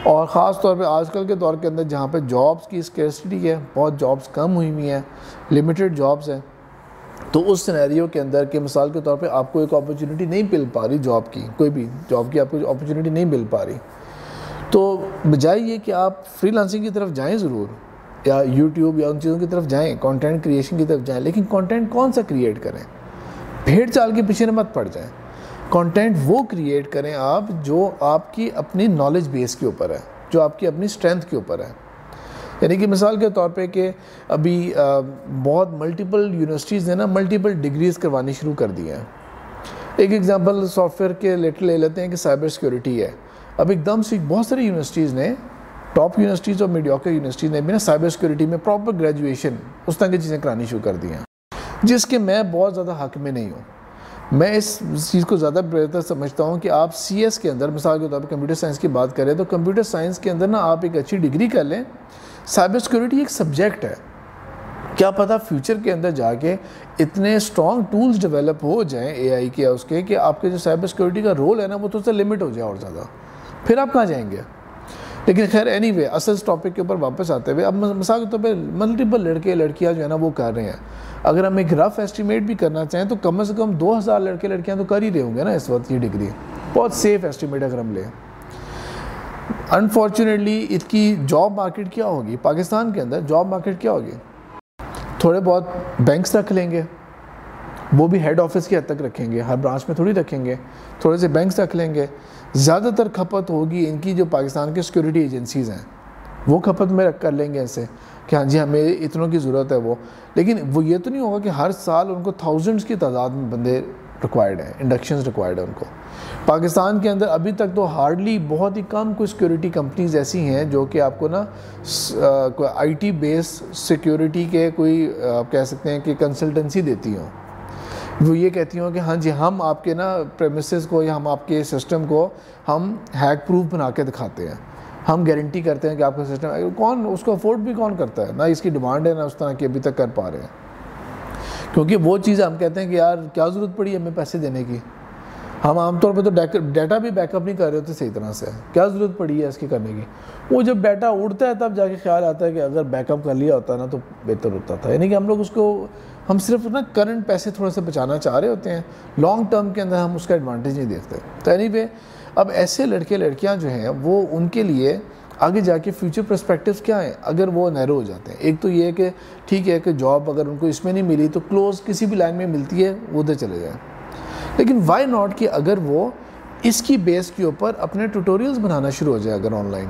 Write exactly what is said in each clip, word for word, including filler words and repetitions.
اور خاص طور پہ آج کل کے دور کے اندر جہاں پہ جابس کی اسکیرسٹی ہے، بہت جابس کم ہوئی ہوئی ہیں، لمیٹڈ جابس ہیں، تو اس سینیریو کے اندر کہ مثال کے طور پہ آپ کو ایک اپرچونٹی نہیں مل پا رہی جاب کی، کوئی بھی جاب کی آپ کو اپرچونٹی نہیں مل پا رہی، تو بجائے یہ کہ آپ فری لانسنگ کی طرف جائیں ضرور، یا یوٹیوب یا ان چیزوں کی طرف جائیں، کانٹینٹ کریشن کی طرف جائیں، لیکن کانٹینٹ کون سا کریٹ کریں؟ بھیڑ چال کے پیچھے نہ مت پڑ جائیں۔ کانٹینٹ وہ کریٹ کریں آپ جو آپ کی اپنی نالج بیس کے اوپر ہے، جو آپ کی اپنی اسٹرینتھ کے اوپر ہے۔ یعنی کہ مثال کے طور پہ کہ ابھی بہت ملٹیپل یونیورسٹیز نے نا ملٹیپل ڈگریز کروانی شروع کر دی ہیں۔ ایک ایگزامپل سافٹ ویئر کے لیٹر لے لیتے ہیں کہ سائبر سیکیورٹی ہے، اب ایک دم سے بہت ساری یونیورسٹیز نے، ٹاپ یونیورسٹیز اور میڈیوکر یونیورسٹیز نے بھی نا سائبر سیکیورٹی میں پراپر گریجویشن اس طرح کی چیزیں کرانی شروع کر دی ہیں، جس کے میں بہت زیادہ حق میں نہیں ہوں۔ میں اس چیز کو زیادہ بہتر سمجھتا ہوں کہ آپ سی ایس کے اندر، مثال کے طور پر کمپیوٹر سائنس کی بات کریں تو کمپیوٹر سائنس کے اندر نا آپ ایک اچھی ڈگری کر لیں۔ سائبر سیکیورٹی ایک سبجیکٹ ہے، کیا پتہ فیوچر کے اندر جا کے اتنے اسٹرانگ ٹولز ڈیولپ ہو جائیں اے آئی کے اس کے کہ آپ کے جو سائبر سیکیورٹی کا رول ہے نا وہ تو سے لمٹ ہو جائے اور زیادہ، پھر آپ کہاں جائیں گے؟ لیکن خیر اینی وے اصل ٹاپک کے اوپر واپس آتے ہوئے، اب مثال کے طور پہ ملٹیپل لڑکے لڑکیاں جو ہے نا وہ کر رہے ہیں، اگر ہم ایک رف ایسٹیمیٹ بھی کرنا چاہیں تو کم از کم دو ہزار لڑکے لڑکیاں تو کر ہی رہے ہوں گے نا اس وقت یہ ڈگری، بہت سیف ایسٹیمیٹ اگر ہم لیں۔ انفارچونیٹلی اس کی جاب مارکیٹ کیا ہوگی پاکستان کے اندر؟ جاب مارکیٹ کیا ہوگی؟ تھوڑے بہت بینکس رکھ لیں گے، وہ بھی ہیڈ آفس کی حد تک رکھیں گے، ہر برانچ میں تھوڑی رکھیں گے، تھوڑے سے بینکس رکھ لیں گے، زیادہ تر کھپت ہوگی ان کی جو پاکستان کے سیکیورٹی ایجنسیز ہیں، وہ کھپت میں رکھ کر لیں گے ایسے کہ ہاں جی ہمیں اتنوں کی ضرورت ہے وہ، لیکن وہ یہ تو نہیں ہوگا کہ ہر سال ان کو تھاؤزنڈس کی تعداد میں بندے ریکوائرڈ ہیں، انڈکشنز ریکوائرڈ ہیں ان کو۔ پاکستان کے اندر ابھی تک تو ہارڈلی بہت ہی کم کوئی سیکیورٹی کمپنیز ایسی ہیں جو کہ آپ کو نا کوئی آئی ٹی بیس سیکیورٹی کے کوئی آپ کہہ سکتے ہیں کہ کنسلٹنسی دیتی ہوں، وہ یہ کہتی ہوں کہ ہاں جی ہم آپ کے نا پریمیسز کو یا ہم آپ کے سسٹم کو ہم ہیک پروف بنا کے دکھاتے ہیں، ہم گارنٹی کرتے ہیں کہ آپ کا سسٹم، کون اس کو افورڈ بھی کون کرتا ہے؟ نہ اس کی ڈیمانڈ ہے نہ اس طرح کی ابھی تک کر پا رہے ہیں، کیونکہ وہ چیز ہم کہتے ہیں کہ یار کیا ضرورت پڑی ہمیں پیسے دینے کی، ہم عام طور پہ تو ڈیٹا بھی بیک اپ نہیں کر رہے ہوتے صحیح طرح سے، کیا ضرورت پڑی ہے اس کی کرنے کی؟ وہ جب ڈیٹا اڑتا ہے تب جا کے خیال آتا ہے کہ اگر بیک اپ کر لیا ہوتا نا تو بہتر ہوتا تھا، یعنی کہ ہم لوگ اس کو ہم صرف نا کرنٹ پیسے تھوڑے سے بچانا چاہ رہے ہوتے ہیں، لانگ ٹرم کے اندر ہم اس کا ایڈوانٹیج نہیں دیکھتے۔ تو اینی وے اب ایسے لڑکے لڑکیاں جو ہیں وہ ان کے لیے آگے جا کے فیوچر پرسپیکٹیوز کیا ہیں اگر وہ نیرو ہو جاتے ہیں؟ ایک تو یہ ہے کہ ٹھیک ہے کہ جاب اگر ان کو اس میں نہیں ملی تو کلوز کسی بھی لائن میں ملتی ہے وہ ادھر چلے جائیں، لیکن وائی ناٹ کہ اگر وہ اس کی بیس کے اوپر اپنے ٹیوٹوریلز بنانا شروع ہو جائے، اگر آن لائن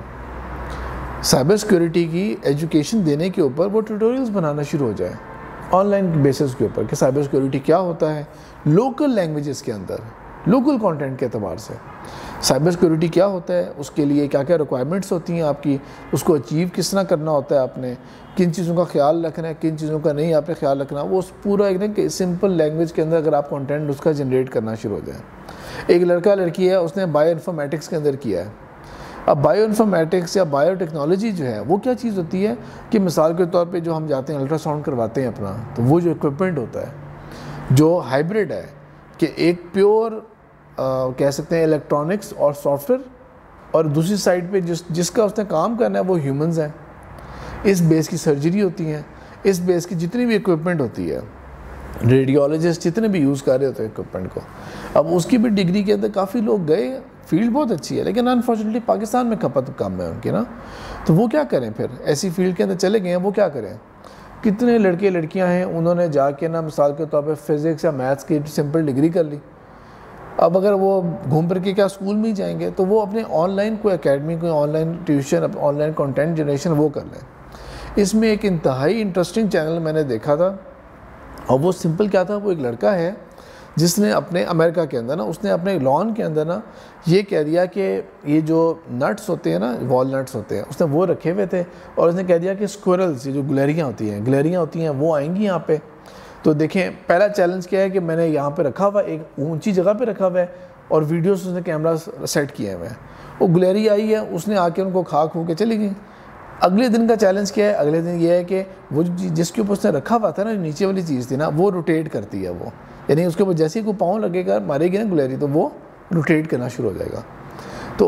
سائبر سیکیورٹی کی ایجوکیشن دینے کے اوپر وہ ٹیوٹوریلز بنانا شروع ہو جائے آن لائن بیسس کے اوپر کہ سائبر سیکیورٹی کیا ہوتا ہے، لوکل لینگویجز کے اندر، لوکل کانٹینٹ کے اعتبار سے سائبر سیکیورٹی کیا ہوتا ہے، اس کے لیے کیا کیا ریکوائرمنٹس ہوتی ہیں آپ کی، اس کو اچیو کس طرح کرنا ہوتا ہے، آپ نے کن چیزوں کا خیال رکھنا ہے، کن چیزوں کا نہیں آپ نے خیال رکھنا، وہ اس پورا ایک نا کہ سمپل لینگویج کے اندر اگر آپ کانٹینٹ اس کا جنریٹ کرنا شروع ہو جائیں۔ ایک لڑکا لڑکی ہے اس نے بایو انفارمیٹکس کے اندر کیا ہے، اب بایو انفارمیٹکس یا بایو ٹیکنالوجی جو ہے وہ کیا چیز ہوتی ہے کہ مثال کے طور پہ جو ہم جاتے ہیں الٹرا ساؤنڈ کرواتے ہیں اپنا، تو وہ جو اکوپمنٹ ہوتا ہے جو ہائبرڈ ہے کہ ایک پیور کہہ سکتے ہیں الیکٹرانکس اور سافٹ ویئر، اور دوسری سائڈ پہ جس جس کا اس نے کام کرنا ہے وہ ہیومنز ہیں، اس بیس کی سرجری ہوتی ہیں، اس بیس کی جتنی بھی اکوپمنٹ ہوتی ہے، ریڈیولوجسٹ جتنے بھی یوز کر رہے ہوتے ہیں اکوپمنٹ کو، اب اس کی بھی ڈگری کے اندر کافی لوگ گئے، فیلڈ بہت اچھی ہے لیکن انفارچونیٹلی پاکستان میں کھپت کم ہے ان کی نا، تو وہ کیا کریں پھر ایسی فیلڈ کے اندر چلے گئے ہیں، وہ کیا کریں؟ کتنے لڑکے لڑکیاں ہیں انہوں نے جا کے نا مثال کے طور پہ فزکس یا میتھس کی سمپل ڈگری کر لی، اب اگر وہ گھوم پھر کے کیا اسکول میں ہی جائیں گے تو وہ اپنے آن لائن کوئی اکیڈمی کوئی online tuition online content generation وہ کر لیں۔ اس میں ایک انتہائی انٹرسٹنگ چینل میں نے دیکھا تھا، اور وہ سمپل کیا تھا، وہ ایک لڑکا ہے جس نے اپنے امریکہ کے اندر نا اس نے اپنے لان کے اندر نا یہ کہہ دیا کہ یہ جو نٹس ہوتے ہیں نا وال نٹس ہوتے ہیں اس نے وہ رکھے ہوئے تھے، اور اس نے کہہ دیا کہ اسکورلز یہ جو گلیریاں ہوتی ہیں گلیریاں ہوتی ہیں وہ آئیں گی یہاں پہ، تو دیکھیں پہلا چیلنج کیا ہے کہ میں نے یہاں پہ رکھا ہوا ایک اونچی جگہ پہ رکھا ہوا ہے اور ویڈیوز اس نے کیمرہ سیٹ کیے ہوئے ہیں، وہ گلیری آئی ہے اس نے آ کے ان کو کھا کھو کے چلی گئی۔ اگلے دن کا چیلنج کیا ہے، اگلے دن یہ ہے کہ وہ جس کے اوپر اس نے رکھا ہوا تھا نا نیچے والی چیز تھی نا وہ روٹیٹ کرتی ہے، وہ یعنی اس کے اوپر جیسے ہی کوئی پاؤں لگے گا مارے گی نا گلیری تو وہ روٹیٹ کرنا شروع ہو جائے گا۔ تو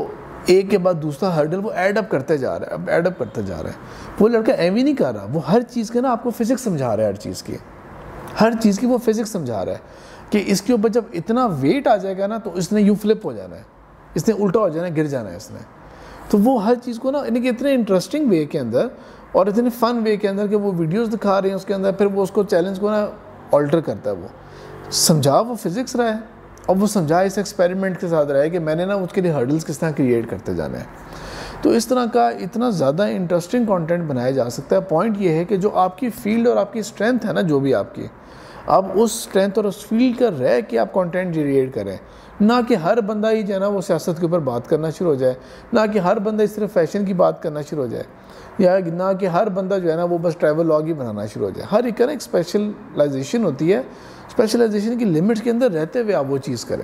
ایک کے بعد دوسرا ہرڈل وہ ایڈ اپ کرتے جا رہا ہے، اب ایڈ اپ کرتے جا رہا ہے. وہ لڑکا ایم ہی نہیں کر رہا، وہ ہر چیز کے نا آپ کو فزکس سمجھا رہا ہے، ہر چیز کی ہر چیز کی وہ فزکس سمجھا رہا ہے کہ اس کے اوپر جب اتنا ویٹ آ جائے گا نا تو اس نے یوں فلپ ہو جانا ہے، اس نے الٹا ہو جانا ہے، گر جانا ہے اس نے. تو وہ ہر چیز کو نا یعنی کہ اتنے انٹرسٹنگ وے کے اندر اور اتنے فن وے کے اندر کہ وہ ویڈیوز دکھا رہے ہیں اس کے اندر، پھر وہ اس کو چیلنج کو نا آلٹر کرتا ہے. وہ سمجھا وہ فزکس رہا ہے اور وہ سمجھا اس ایکسپیریمنٹ کے ساتھ رہا ہے کہ میں نے نا اس کے لیے ہرڈلس کس طرح کریٹ کرتے جانا ہے. تو اس طرح کا اتنا زیادہ انٹرسٹنگ کانٹینٹ بنایا جا سکتا ہے. پوائنٹ یہ ہے کہ جو آپ کی فیلڈ اور آپ کی اسٹرینتھ ہے نا، جو بھی آپ کی، آپ اس اسٹرینتھ اور اس فیلڈ کا رہ کے آپ کانٹینٹ جنریٹ کریں، نہ کہ ہر بندہ ہی جو ہے نا وہ سیاست کے اوپر بات کرنا شروع ہو جائے، نہ کہ ہر بندہ اس طرح فیشن کی بات کرنا شروع ہو جائے، یا نہ کہ ہر بندہ جو ہے نا وہ بس ٹریول لاگ ہی بنانا شروع ہو جائے. ہر ایک کا نا ایک اسپیشلائزیشن ہوتی ہے، اسپیشلائزیشن کی لمٹس کے اندر رہتے ہوئے آپ وہ چیز کریں.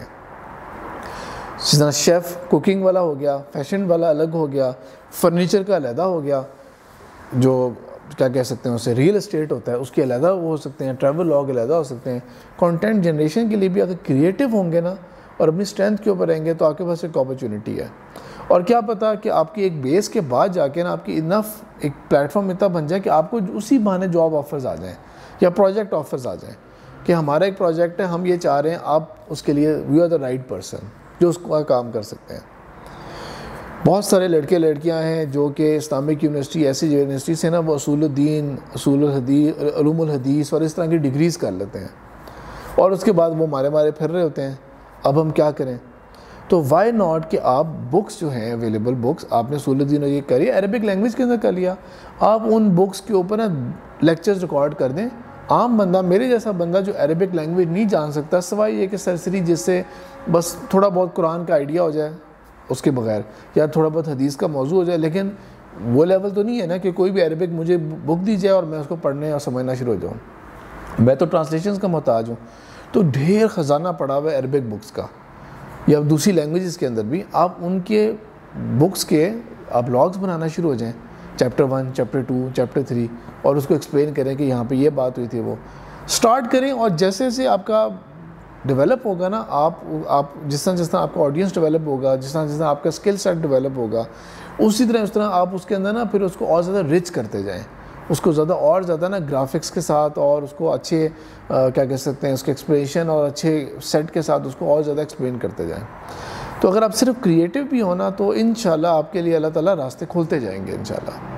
جس طرح شیف کوکنگ والا ہو گیا، فیشن والا الگ ہو گیا، فرنیچر کا علیحدہ ہو گیا، جو کیا کہہ سکتے ہیں اسے ریئل اسٹیٹ ہوتا ہے اس کے علیحدہ وہ ہو سکتے ہیں، ٹریول لاگ علیحدہ ہو سکتے ہیں. کانٹینٹ جنریشن کے لیے بھی اگر کریٹیو ہوں گے نا اور اپنی اسٹرینتھ کے اوپر رہیں گے تو آپ کے پاس ایک اپرچونٹی ہے. اور کیا پتا کہ آپ کی ایک بیس کے بعد جا کے نا آپ کی انف ایک پلیٹ فارم اتنا بن جائے کہ آپ کو اسی بہانے جاب آفرز آ جائیں یا پروجیکٹ آفرز آ جائیں کہ ہمارا ایک پروجیکٹ ہے، ہم یہ چاہ رہے ہیں، آپ اس کے لیے we are the right person جو اس کا کام کر سکتے ہیں. بہت سارے لڑکے لڑکیاں ہیں جو کہ اسلامک یونیورسٹی ایسی یونیورسٹی سے نا وہ اصول الدین، اصول الحدیث، علوم الحدیث اور اس طرح کی ڈگریز کر لیتے ہیں اور اس کے بعد وہ مارے مارے پھر رہے ہوتے ہیں. اب ہم کیا کریں؟ تو وائی ناٹ کہ آپ بکس جو ہیں اویلیبل بکس، آپ نے اصول الدین یہ کری، عربک لینگویج کے اندر کر لیا، آپ ان بکس کے اوپر نا لیکچرز ریکارڈ کر دیں. عام بندہ، میرے جیسا بندہ جو عربک لینگویج نہیں جان سکتا، سوائے یہ کہ سرسری جس سے بس تھوڑا بہت قرآن کا آئیڈیا ہو جائے اس کے بغیر، یا تھوڑا بہت حدیث کا موضوع ہو جائے، لیکن وہ لیول تو نہیں ہے نا کہ کوئی بھی عربک مجھے بک دی جائے اور میں اس کو پڑھنے اور سمجھنا شروع ہو جاؤں. میں تو ٹرانسلیشنز کا محتاج ہوں. تو ڈھیر خزانہ پڑا ہوا ہے عربک بکس کا یا دوسری لینگویجز کے اندر بھی. آپ ان کے بکس کے آپ لاگز بنانا شروع ہو جائیں، chapter one, chapter two, chapter three, اور اس کو ایکسپلین کریں کہ یہاں پہ یہ بات ہوئی تھی، وہ سٹارٹ کریں. اور جیسے جیسے آپ کا ڈیولپ ہوگا نا، آپ آپ جس طرح جس طرح آپ کا آڈینس ڈیولپ ہوگا، جس طرح جس طرح آپ کا اسکل سیٹ ڈیولپ ہوگا، اسی طرح اس طرح آپ اس کے اندر نا پھر اس کو اور زیادہ رچ کرتے جائیں، اس کو زیادہ اور زیادہ نا گرافکس کے ساتھ اور اس کو اچھے کیا کہہ سکتے ہیں اس کے ایکسپریشن اور اچھے سیٹ کے ساتھ اس کو اور زیادہ ایکسپلین کرتے جائیں. تو اگر آپ صرف کریٹیو بھی ہونا تو انشاءاللہ آپ کے لیے اللہ تعالیٰ راستے کھولتے جائیں گے انشاءاللہ.